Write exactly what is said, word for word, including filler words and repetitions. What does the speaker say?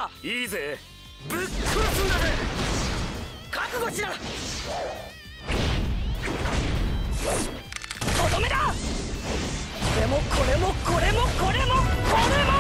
か。いいぜ、ぶっ殺すんだぜ。覚悟しろ。とどめだ。これもこれもこれもこれもこれも